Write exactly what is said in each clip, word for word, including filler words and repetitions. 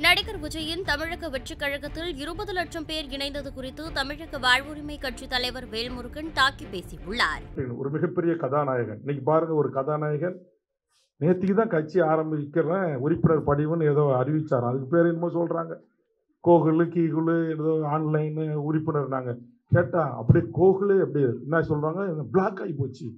நடிகர் விஜயின் தமிழக வெற்றிக் கழகத்தில் இருபது லட்சம் பேர் இணைந்தது குறித்து தமிழக வாழ்வுரிமை கட்சித் தலைவர் வேல்முருகன் தாக்கி பேசியுள்ளார். ஒரு மிகப்பெரிய கதாநாயகன் இன்னைக்கு பாருங்க, ஒரு கதாநாயகன் நேற்றுக்கு தான் கட்சி ஆரம்பிக்கிறேன் உறுப்பினர் படிவுன்னு ஏதோ அறிவிச்சாராம். அதுக்கு பேர் என்னமோ சொல்றாங்க, கோகுலு கீகுலு ஏதோ ஆன்லைன் உறுப்பினர். நாங்க கேட்டா அப்படியே கோகுலு எப்படி என்ன சொல்றாங்க, பிளாக் ஆகி போச்சு,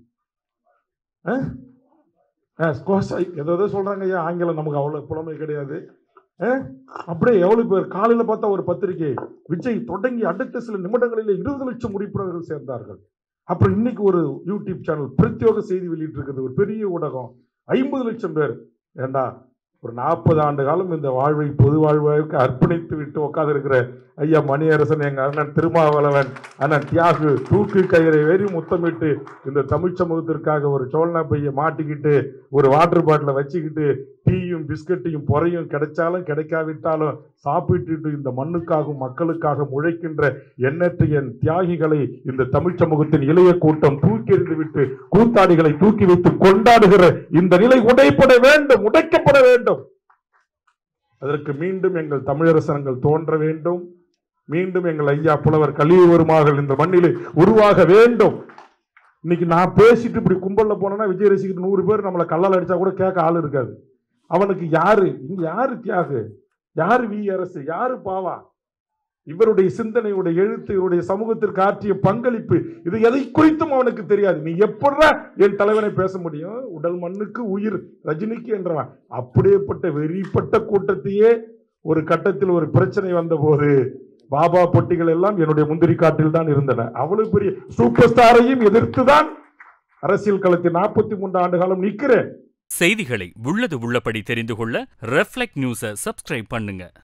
ஏதோ சொல்றாங்க. ஐயா ஆங்கிலம் நமக்கு அவ்வளவு புலமை கிடையாது. அப்படியே எவ்வளவு பேர் காலையில பார்த்தா ஒரு பத்திரிகை, விஜய் தொடங்கி அடுத்த சில நிமிடங்களில் இருபது லட்சம் உறுப்பினர்கள் சேர்ந்தார்கள். அப்புறம் இன்னைக்கு ஒரு யூடியூப் சேனல் பிரத்யோக செய்தி வெளியிட்டு இருக்குது, ஒரு பெரிய ஊடகம் ஐம்பது லட்சம் பேர். ஏண்டா ஒரு நாற்பது ஆண்டு காலம் இந்த வாழ்வை பொது வாழ்வாய்க்கு அர்ப்பணித்து விட்டு உட்கார்ந்து இருக்கிற ஐயா மணியரசன், எங்க அண்ணன் திருமாவளவன், அண்ணன் தியாகு தூக்கு கயிறை வேறி முத்தமிட்டு இந்த தமிழ் சமூகத்திற்காக ஒரு சோழனா பைய மாட்டிக்கிட்டு ஒரு வாட்டர் பாட்டில வச்சுக்கிட்டு டீயும் பிஸ்கட்டையும் பொறையும் கிடைச்சாலும் கிடைக்காவிட்டாலும் சாப்பிட்டுட்டு இந்த மண்ணுக்காகவும் மக்களுக்காக உழைக்கின்ற எண்ணற்ற என் தியாகிகளை இந்த தமிழ் சமூகத்தின் இளைய கூட்டம் தூக்கி எறிந்து விட்டு கூத்தாடிகளை தூக்கி வைத்து கொண்டாடுகிற இந்த நிலை உடைப்பட வேண்டும், உடைக்கப்பட வேண்டும். அதற்கு மீண்டும் எங்கள் தமிழரசனங்கள் தோன்ற வேண்டும். மீண்டும் எங்கள் ஐயா புலவர் கலியுருமாக இந்த மண்ணிலே உருவாக வேண்டும். இன்னைக்கு நான் பேசிட்டு இப்படி கும்பல்ல போனேன்னா விஜய் ரசிகர் நூறு பேர் நம்மளை கல்லால் அடிச்சா கூட கேட்க ஆள் இருக்காது. அவனுக்கு யாரு இங்க, யாரு தியாகு, யாரு வி அரசு, யாரு பாவா? இவருடைய சிந்தனையுடைய எழுத்து, இவருடைய சமூகத்திற்கு ஆற்றிய பங்களிப்பு, இது எதை குறித்தும் அவனுக்கு தெரியாது. நீ எப்படா என் தலைவனை பேச முடியும்? உடல் மண்ணுக்கு உயிர் ரஜினிக்கு என்றவன். அப்படியேப்பட்ட வெறிப்பட்ட கூட்டத்தையே ஒரு கட்டத்தில் ஒரு பிரச்சனை வந்த போது பாபா பொட்டிகள் எல்லாம் என்னுடைய முந்திரி காட்டில் தான் இருந்தன. அவ்வளவு பெரிய சூப்பர் ஸ்டாரையும் எதிர்த்துதான் அரசியல் களத்தில் நாற்பத்தி மூன்று ஆண்டு காலம் நிற்கிறேன். செய்திகளை உள்ளது உள்ளபடி தெரிந்து கொள்ள ரெஃப்ளெக்ட் நியூஸை சப்ஸ்கிரைப் பண்ணுங்க.